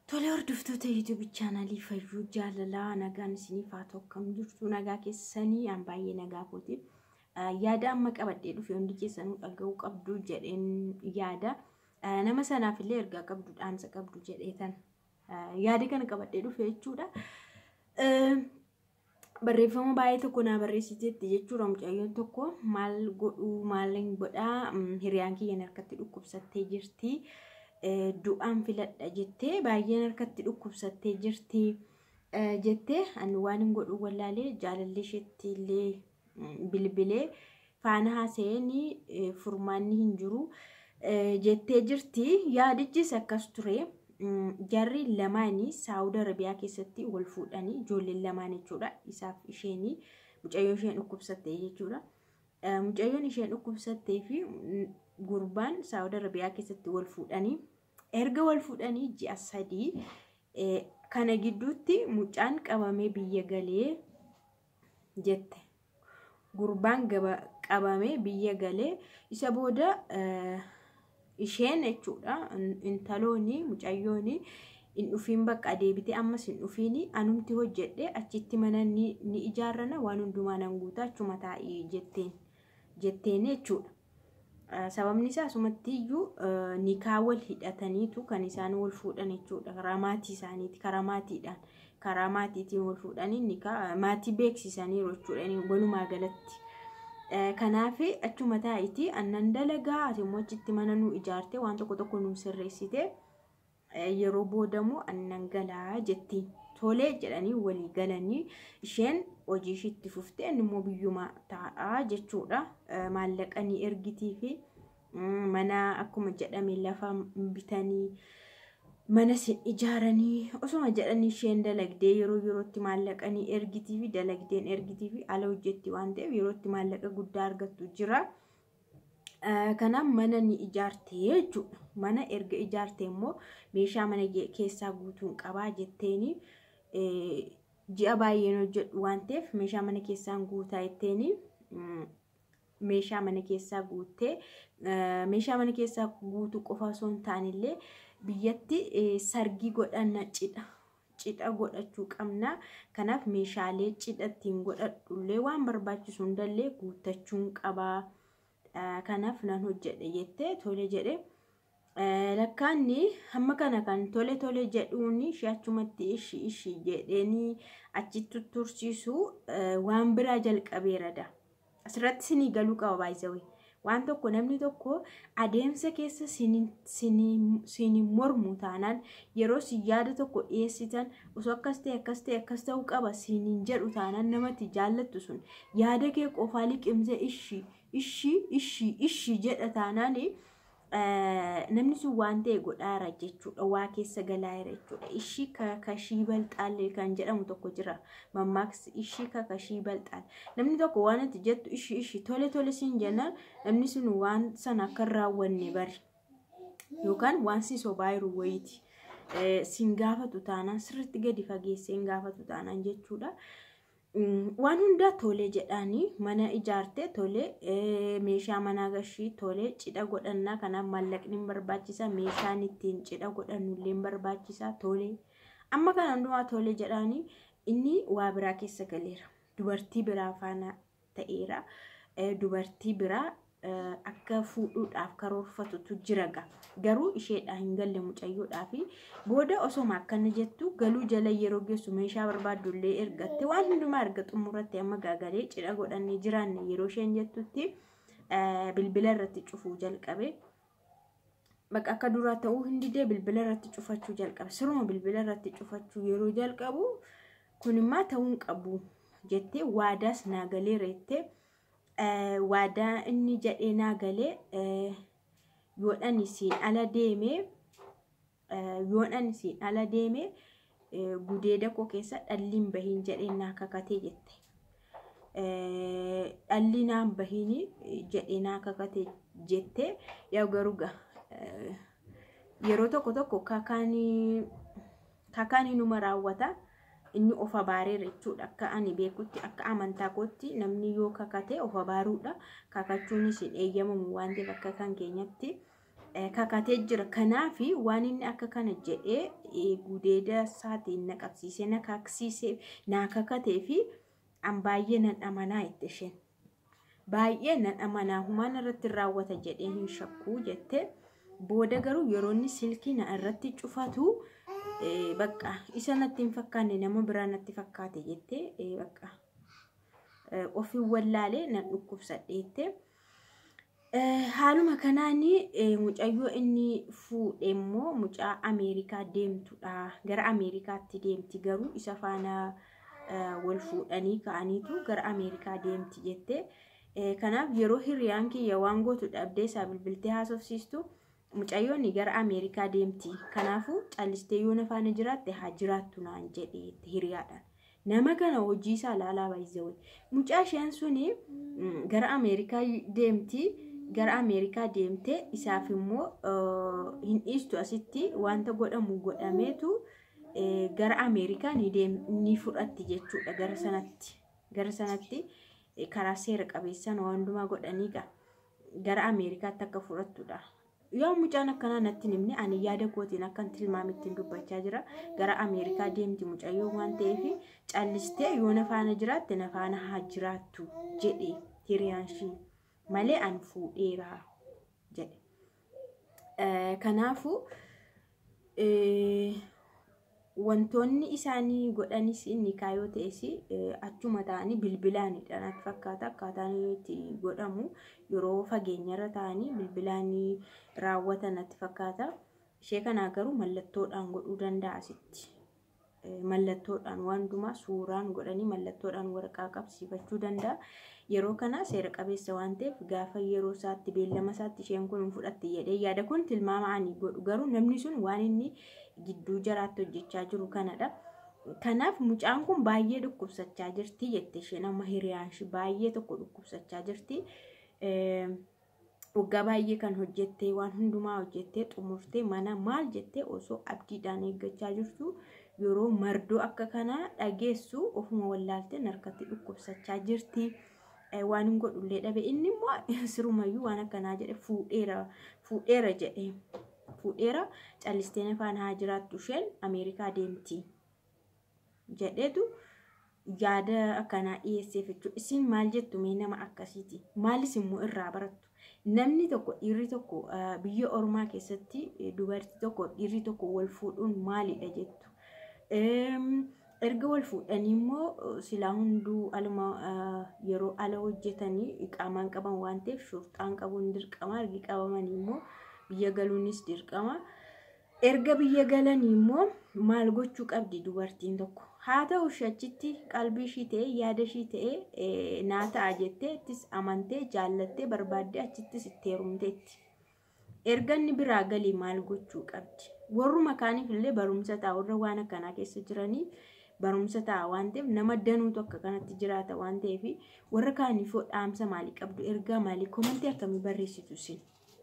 Tole hordoftoota YouTube channelii Fayyuu Jaalalaa nagaan isiniif haa ta'u akkam jirtu nagaa keessanii an baay'ee nagaa kooti. Yaada amma qabadhee dhufe hundi keessanuu dhaga'uu qabdu jedheen yaada. Nama sanaaf illee ergaa qabdu dhaamsa qabdu jedheetan yaada kana qabadhee dhufe jechuudha. Barreeffama baay'ee tokko naa barreessiteetti jechuudha. Mucayyoon tokko maal godhuu maaliin godhaa hiriyaan kiyyaan harkatti dhukkubsattee jirti. Du'aan filadha jettee baay'een harkatti dhukkubsattee jirti jettee ani waan hin godhu wallaalee jaalallee isheetti illee bilbilee faana haasa'anii furmaanni hin jiru jettee jirti. Yaadichis akkas ture. Jarri lamaanii Saawud Arabiyaa keessatti wal fuudhanii ijoolleen lamaan jechuudha. Isaaf isheenii mucayyoon isheen dhukkubsattee jechuudha. Mucayyoon isheen dhukkubsattee fi gurbaan Saawud Arabiyaa keessatti wal fuudhanii erga wal fuudhanii ji'a 3 kana gidduutti mucaan qabamee biyya galee jette. Gurbaan qabamee biyya galee isa booda isheen jechuudha intalooni mucayyooni in dhufiin bakka deebitee ammas hin dhufiini anumti hojjedhe achitti mana ni ijaarrana waan hundumaa nan guutaa achuma taa'ii jetteen jechuudha. Sababni isaa asumatti iyyuu nikaa wal hidhataniitu kan isaan wal fuudhan jechuudha. Karaa maatii isaaniiti karaa maatiidhaan karaa maatiitiin wal fuudhanii nikaa maatii beeksisaniiru jechuudha walumaa galatti. Kanaaf achuma taa'iti annan dalagaa ati immoo achitti mana nu ijaarte waan tokko nu sirreessite yeroo boodamu annan galaa jettiin. Tolee jedhanii walii galanii isheen hojii ishiitti fuftee inni immoo biyyuma taa'aa jechuudha. Maallaqanii ergitii fi mana akkuma jedhame lafa bitanii mana sin ijaaranii osuma jedhanii isheen dalagdee yerootti maallaqanii ergitii fi dalagdeen ergitii fi ala hojjetti waan ta'eef yerootti maallaqa guddaa argattu jira. Kanaaf mana ni ijaarte jechuudha. Mana erga ijaarte immoo meeshaa mana keessaa guutuun qabaa jetteeni. Ji'a baay'een hojjedhu waan ta'eef meeshaa mana keessaan guutaa jetteeni meeshaa mana keessaa guuttee meeshaa mana keessaa guutuu qofa osoo hin taanillee biyyatti sargii godhanna cidha godhachuu qabna. Kanaaf meeshaalee cidha ittiin godhadhullee waan barbaachisu hundallee guuttachuun qabaa. Kanaaf nan hojjedhe jettee tole jedhe. Lakkaanni hamma kana kan tole jedhuuni ishee achumatti ishi jedheeni achitti tursiisu waan biraa jalqabeerada. Asirratti sinii galuu qaba baay'isawee. Waan tokko namni tokko adeemsa keessa sinii mormu taanaan yeroo si yaada tokko dhiyeessitan osoo akkas ta'uu qaba siniin jedhu taanaan namatti jaallattu sun yaada kee qofaa liqimsee ishi jedha taanaan namni sun waan ta'e godhaara jechuudha. Waa keessa galaayira jechuudha. Ishii kakashii balxaalee kan jedhamu tokko jira. Mammaaksi ishii kakashii balxaal. Namni tokko waan ati jettu ishi tole siin jennaan namni sun waan sana akka raawwanne bari. Yookaan waan si sobaayiru wayiiti. Siin gaafatu taanaan sirriitti gadi fageessee hin gaafatu taanaan jechuudha. Waan hundaa tole jedhanii mana ijaarte tole meeshaa manaa gashii tole cidha godhannaa kanaaf maallaqni barbaachisa meeshaan ittiin cidha godhannullee barbaachisa tole amma kana hundumaa tole jedhanii inni waa biraa keessa galeera. Dubartii biraa faana ta'eera. Dubartii biraa akka fuudhuudhaaf karoorfatutu jira garuu isheedhaan hin galle mucayyoodhaa fi booda osoma akkana jettu galuu jala yeroo geessu meeshaa barbaadullee ergatte waan hundumaa erga xumuratte amma gaagalee cidha godhannee jiraanne yeroo isheen jettutti bilbila irratti cufuu jalqabe. Bakka akka duraa ta'uu hindidee bilbila irratti cufachuu jalqabe. Siruma bilbila irratti cufachuu yeroo jalqabu kunimmaa ta'uun qabu jettee waadaas naagalee reettee waadaa inni jedhee naagalee yoodhaan isiin ala deemee gudeeda koo keessa dhalliin bahiin jedhee naa kakatee jette. Dhalli naan bahiin jedhee naa kakatee jette. Yaa garuu yeroo tokko kakaanii numa raawwata. Inni ofa baareera jechuudha. Akka ani beekutti akka amantaa kootti namni yoo kakate ofa baaruudha. Kakachuunis hin eeyyamamu waan ta'eef akka kan keenyatti kakatee jira. Kanaafi waan inni akka kana jedhee gudeeda isaatiin na qabsiisee na kaksiisee na kakatee fi an baay'ee nan amanaa itti isheen. Baay'ee nan amanaa humaan irratti raawwata jedhee hin shakkuu jette. Booda garuu yeroo inni silkii na irratti cufatu bakka isa natti hin fakkaanne nama biraa natti fakkaate jette bakka ofii wallaalee nan dhukkubsadheette. Haaluma kanaani mucayyoo inni fuudhe immoo mucaa Ameerikaa deemtudha. Gara Ameerikaatti deemti garuu isa faana wal fuudhanii ka'aniitu gara Ameerikaa deemti jette. Kanaaf yeroo hiriyaan kiyya waan gootu dhabdee isaa bilbiltee haasofsiistu mucayyoonni gara Ameerikaa deemti. Kanaafuu callistee yoo na faana jiraatte haa jiraattu naan jedhee hiriyaadhaan. Nama kana hojii isaa laalaa baay'isee mucaa isheen suni gara Ameerikaa deemti. Gara Ameerikaa deemtee isaaf immoo hin dhiistu asitti wanta godhamu godhameetu gara Ameerikaa ni fudhatti jechuudha. Gara sanatti karaa seera qabeessaan waan hundumaa godhanii gara Ameerikaatti akka fudhattudha. Yoo mucaan akkanaa natti himne ani yaada kootiin akkan tilmaamitti dubbachaa jira. Gara Ameerikaa deemti mucayyoo waan ta'eef callistee yoo na faana jiraatte na faana haa jiraattu jedhee hiriyaan ishii malee an fuudheera jedhe. Kanaafuu wantoonni isaanii godhanis inni kaayoo ta'es achuma ta'anii bilbilaanidha natti fakkaata. Akkaataan itti godhamu yeroo fageenyarra ta'anii bilbilaanii raawwatan natti fakkaata. Ishee kanaa garuu mallattoodhaan godhuu danda'a asitti. Mallattoodhaan waan hundumaa suuraan godhanii mallattoodhaan waraqaa qabsiifachuu danda'a. Yeroo kana seera qabeessa waan ta'eef gaafa yeroo isaatti beellama isaatti isheen kun fudhatti jedhee yaada kun tilmaama ani godhu. Garuu namni sun waan inni gidduu jaraatti hojjechaa jiru kanadha. Kanaaf mucaan kun baay'ee dhukkubsachaa jirti jette isheen amma hiriyaan ishee baay'ee tokko dhukkubsachaa jirti. Waggaa baay'ee kan hojjettee waan hundumaa hojjettee xumurtee mana maal jettee osoo abdiidhaan eeggachaa jirtu yeroo mardoo akka kanaa dhageessu ofuma wallaaltee harkatti dhukkubsachaa jirti. Waan hin godhullee dhabe inni immoo sirumayyuu waan akkanaa jedhe fuudheera jedhe. Fuudheera callisteen afaan haa jiraattu isheen Ameerikaa deemti jedhetu yaada akkanaa dhiyeesseef jechuudha. Isin maal jettu mee nama akkasiiti? Maalis immoo irraa barattu? Namni tokko dhiirri tokko biyya ormaa keessatti dubartii tokko dhiirri tokko wal fuudhuun maalidha jettu? Erga wal fuudhanii immoo silaa hunduu aluma yeroo ala hojjetanii qaamaan qaban waan ta'eef shurxaan qabuun dirqama. Ergi qabamanii immoo biyya galuunis dirqama. Erga biyya galanii immoo maal gochuu qabdi dubartiin tokko? Haa ta'u achitti qalbii ishii ta'e yaada ishii ta'e naa ta'a jettee ittis amantee jaallattee barbaaddee achittis itti heerumteetti. Erga inni biraa galii maal gochuu qabdi? Warruma kaaniif illee barumsa ta'a. Warra waan akkanaa keessa jiranii barumsa ta'a waan ta'eef nama danuutu akka kanatti jiraata waan ta'eef warra kaaniif dhaamsa maalii qabdu? Ergaa maalii komantii akkamii barreessitu isin?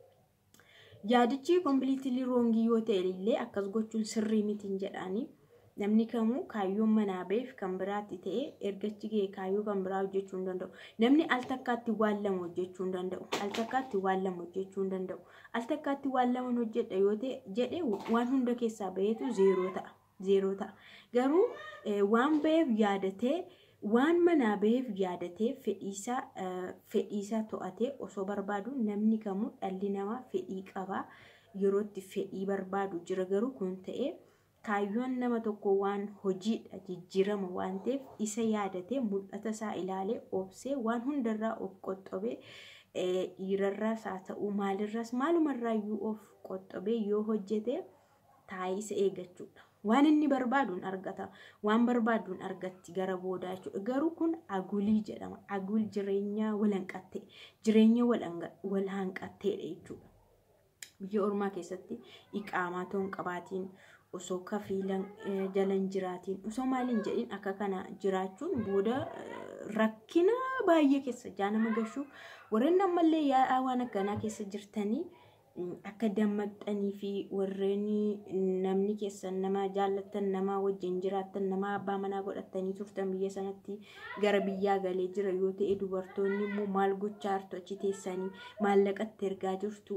Yaadichi completely wrong yoo ta'e illee akkas gochuun sirrii miti jedhanii namni kamuu kaayyoon manaa beef kan biraatti ta'e ergachi ga'e kaayyoo kan biraa hojjechuu hin danda'u. Namni al takkaatti waan lama hojjechuu hin danda'u. Al takkaatti waan lama hojjechuu hin danda'u. Al takkaatti waan lama hojjedha yoo ta'e jedhee waan hunda keessaa baheetu zeeroo ta'a. Zeeroo ta'a. Garuu waan baheef yaadatee waan manaa baheef yaadatee fedhiisaa to'atee osoo barbaadu namni kamuu dhalli namaa fedhii qaba. Yeroo itti fedhii barbaadu jira garuu kun ta'e kaayyoon nama tokko waan hojiidha jijjiirama waan ta'eef isa yaadatee mul'ata isaa ilaalee obsee waan hundarraa of qoxxobee dhiirarraas haa ta'u maalirraas maalumarraayyuu of qoxxobee yoo hojjete taa'ee isa eeggachuudha. Waan inni barbaaduun argata. Waan barbaaduun argatti gara boodaa jechuudha. Garuu kun agulii jedhama. Agul jireenya walhanqattee jireenya walhanqatteedha jechuudha. Biyya ormaa keessatti iqaamaa toon qabaatiin osoo kafiilan jalan jiraatiin osoo maaliin jedhin akka kana jiraachuun booda rakkina baay'ee keessa jaanama gashuu warreen ammallee yaa'aa waan akkanaa keessa jirtanii akka dammaqxanii fi warreen namni keessan nama jaallattan nama wajjin jiraattan nama abbaa manaa godhattanii turtan biyya sanatti gara biyyaa galee jira yoo ta'e dubartoonni immoo maal gochaa jirtu achi teessanii maallaqatti ergaa jirtu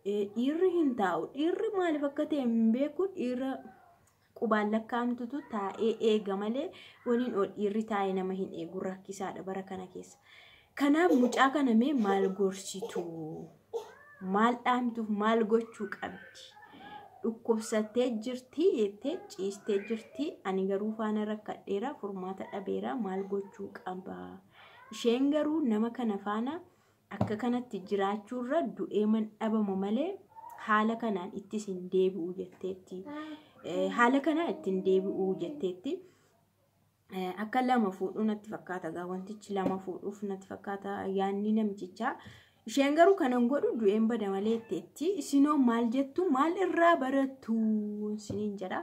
dhiirri hin taa'u. Dhiirri maaliif akka ta'e hin beeku. Dhiira qubaan lakkaa'amtutu taa'ee eega malee waliin ol dhiirri taa'ee nama hin eegu rakkisaadha bara kana keessa. Kanaaf mucaa kana mee maal gorsitu? Maal dhaamtuuf maal gochuu qabdi? Dhukkubsattee jirti jettee ciistee jirti. Ani garuu faana rakkadheera furmaata dhabeera maal gochuu qaba? Isheen garuu nama kana faana akka kanatti jiraachuurra du'ee man dhabamu malee haala kanaan ittis hin deebi'u jetteetti. Haala kanaan ittiin deebi'u jetteetti. Akka lama fuudhuu natti fakkaata gaa wantichi lama fuudhuuf natti fakkaata yaanni namichichaa. Isheen garuu kanan godhu du'een bada malee jetteetti. Isinoo maal jettu? Maal irraa barattu? Isiniin jedha.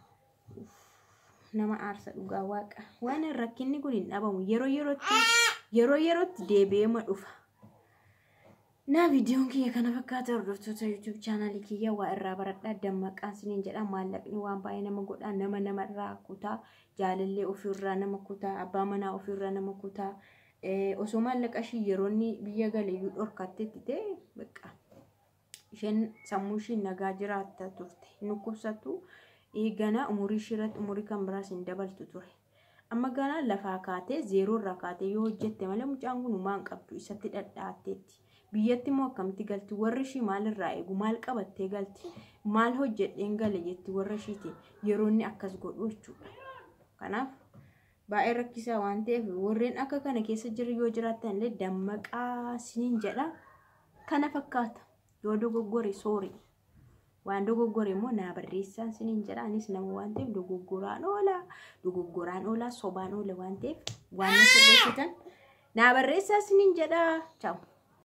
Nama aarsa dhugaa waaqa. Waan rakkinni kun hin dhabamu yeroo yerootti deebi'ee ma dhufa. Na videoon kiyya kana fakkaata hordoftoota YouTube channel kiyya waa irraa baradhaa dammaqaan isiniin jedha. Maallaqni waan baay'ee nama godha. Nama irraa kutaa. Jaalallee ofirraa nama kutaa. Abbaa manaa ofirraa nama kutaa. Osoo maallaqa ishii yeroonni biyya galeeyyuu dhorkattetti ta'e beekaa. Isheen sammuu ishii nagaa jiraatta turte. Nukkubsattu eegana umurii ishii irratti umurii kan biraas hin dabaltu ture. Amma gana lafaa kaatee zeeroo irraa kaatee yoo hojjette malee mucaan kun maan qabdu isatti dhadhaatteetti. Biyyatti immoo akkamitti galti? Warri ishii maal irraa eegu? Maal qabattee galti? Maal hojjedheen gale jetti warra ishiitiin yeroo inni akkas godhu jechuudha. Kanaaf baay'ee rakkisaa waan ta'eef warreen akka kana keessa jiru yoo jiraatan illee dammaqaa isiniin jedha. Kana fakkaata. Yoo dogoggore sorry. Waan dogoggore immoo naa barreessaa isiniin jedha. Anis nama waan ta'eef dogoggoraan oola sobaan oola waan ta'eef waan na sirreessitan naa barreessaa isiniin jedha. Ciao.